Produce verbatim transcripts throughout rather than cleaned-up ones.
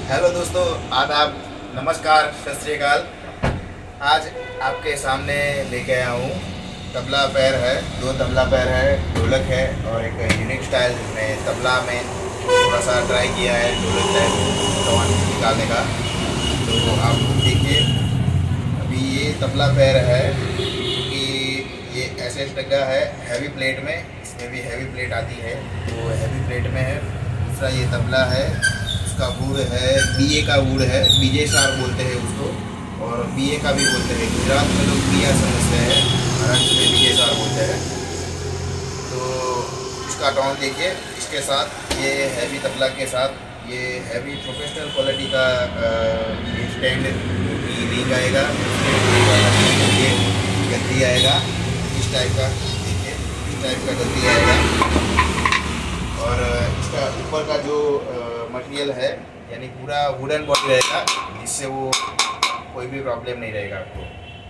Hello दोस्तों, आदाब, नमस्कार, सत श्री अकाल। आज आपके सामने लेके आया हूँ तबला पैर है, दो तबला पैर है, ढोलक है और एक यूनिक स्टाइल में तबला में थोड़ा सा ट्राई किया है ढोलक टाइप टोन निकालने का। तो आप देखिए, अभी ये तबला पैर है कि ये ऐसे स्टगा है हैवी प्लेट में, इसमें भी हैवी प्लेट आती है, वो हैवी प्लेट में है। दूसरा ये तबला है, उसका वुड है, बीए का वुड है, बीजे सार बोलते हैं उसको, और बीए का भी बोलते हैं। गुजरात में लोग बिया समझते हैं, महाराष्ट्र में बीजे सार बोलते हैं। तो इसका टोन देखिए, इसके साथ ये हैवी तबला के साथ ये हैवी प्रोफेशनल क्वालिटी का ये स्टैंड की रिंग आएगा, ये गद्दी आएगा इस टाइप का, देखिए इस टाइप का गद्दी आएगा। और इसका ऊपर का जो मटेरियल है यानी पूरा वुडन बॉडी रहेगा, जिससे वो कोई भी प्रॉब्लम नहीं रहेगा आपको।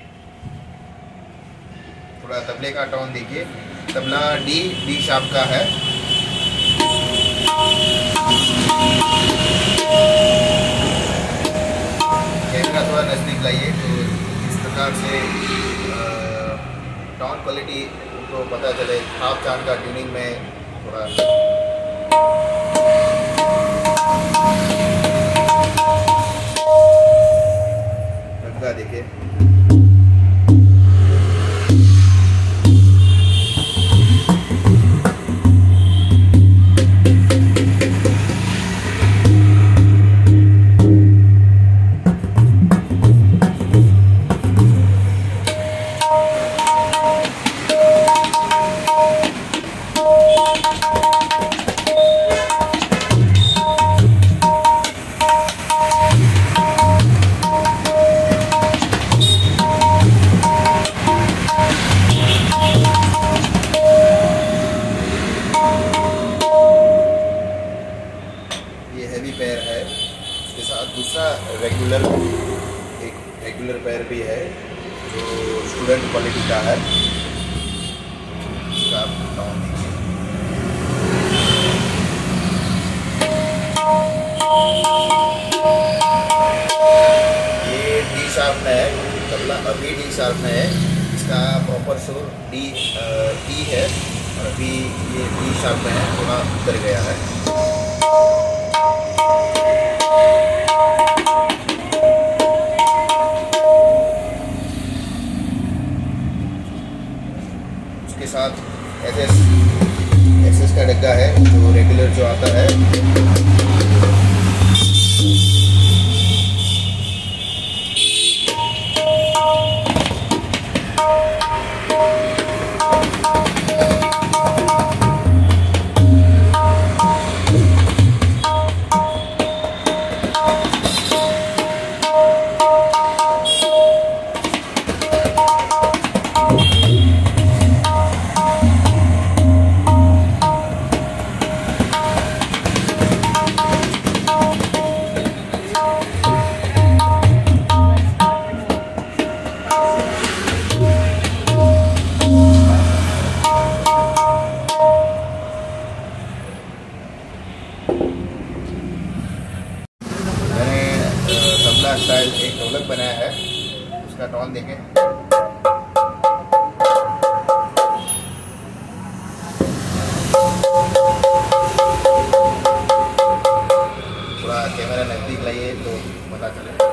थोड़ा तबले का टोन देखिए, तबला डी डी शार्प का है। कैमरा थोड़ा नज़दीक लाइए तो इस प्रकार से टोन क्वालिटी उनको पता चले। हाफ चांद का ट्यूनिंग में थोड़ा रंगा देखिए, पैर है। इसके साथ दूसरा रेगुलर एक रेगुलर पैर भी है जो स्टूडेंट क्वालिटी का है। इसका टोन देखिए, ये डी शार्प में है तबला, अभी डी शार्प में है। इसका प्रॉपर सुर डी डी है और अभी ये डी शार्प में है, थोड़ा उतर गया है। के साथ एस एस एस का डग्गा है जो रेगुलर जो आता है। तबला स्टाइल एक ढोलक बनाया है, उसका टोन देखें। थोड़ा कैमरा नजदीक लाइए तो पता चले।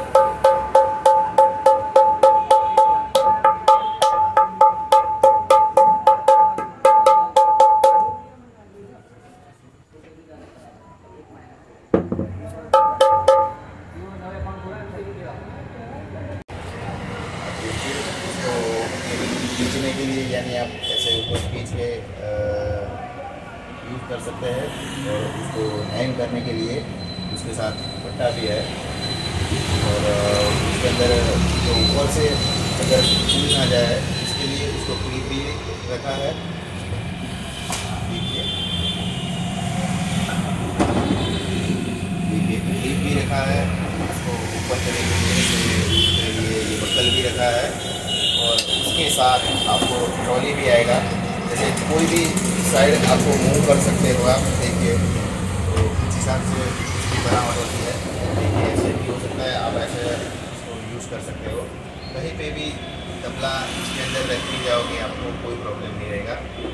खींचने के लिए यानी आप ऐसे ऊपर खींच के यूज़ कर सकते हैं, और उसको हैंग करने के लिए उसके साथ पट्टा भी है। और उसके अंदर जो ऊपर से अगर छूट ना जाए इसके लिए उसको क्लिप भी रखा है, देखिए देखिए क्लिप भी रखा है। उसको ऊपर करने के लिए ये बक्कल भी रखा है। और उसके साथ आपको ट्रॉली भी आएगा, जैसे कोई भी साइड आपको मूव कर सकते हो आप, देखिए तो इस हिसाब से बनावट होती है। आप ऐसे इसको यूज़ कर सकते हो। कहीं पे भी तबला इसके अंदर रख के जाओगे आपको कोई प्रॉब्लम नहीं रहेगा।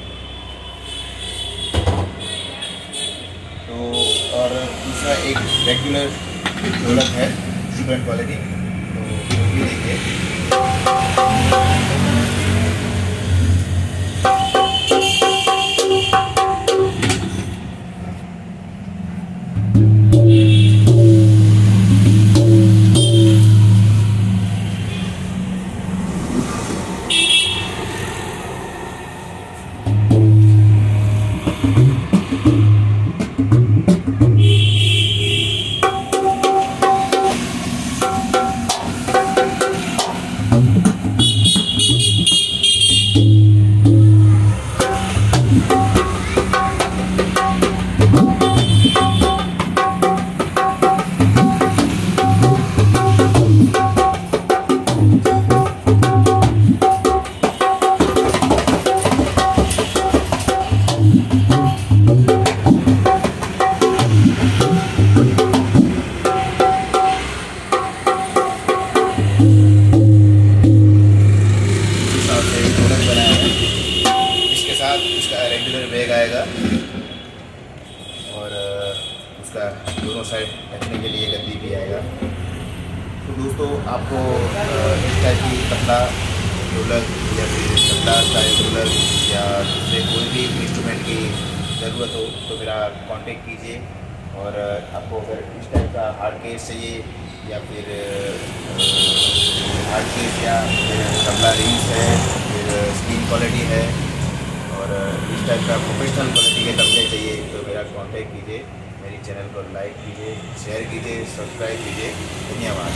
तो और दूसरा एक रेगुलर ढोलक है स्टूडेंट क्वालिटी, तो वो भी देखिए। इसका रेगुलर बैग आएगा और उसका दोनों साइड रखने के लिए गद्दी भी आएगा। तो दोस्तों आपको इस टाइप की तबला ढोलक या फिर तबला स्टाइल ढोलक या दूसरे कोई भी इंस्ट्रूमेंट की ज़रूरत हो तो मेरा कांटेक्ट कीजिए। और आपको अगर इस टाइप का हार्ड केस चाहिए या फिर हार्ड केस या फिर तबला रिंग्स है, फिर स्क्रीन क्वालिटी है और इस टाइप का प्रोफेशनल क्वालिटी के तबले चाहिए तो मेरा कांटेक्ट कीजिए। मेरी चैनल को लाइक कीजिए, शेयर कीजिए, सब्सक्राइब कीजिए। धन्यवाद।